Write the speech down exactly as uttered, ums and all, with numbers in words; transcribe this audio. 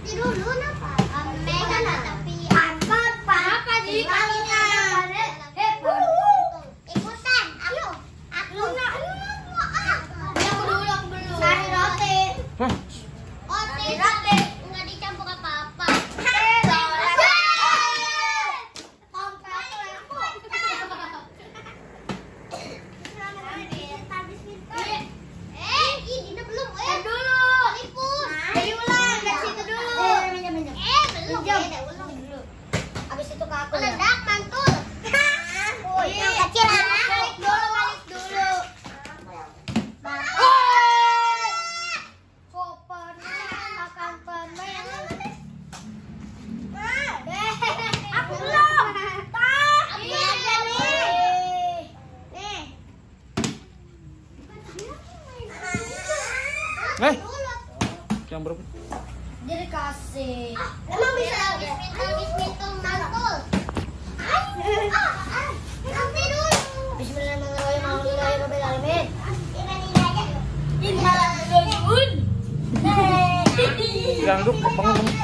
dulu napa? Megan tapi angkat apa di kakinya? Ikutan, aku, aku. Yang dulu belum. Sari roti. Roti roti nggak dicampur apa-apa. Abis itu ke aku meledak mantul. Yang kecil balik dulu, balik dulu. Koper, makan permen. Aku belum. Aku aja nih. Nih. Eh, yang berapa? Jadi kasih. Emang bisa bismillah mantul. Nanti dulu. Bismillahirrahmanirrahim. Yang duk, bangun.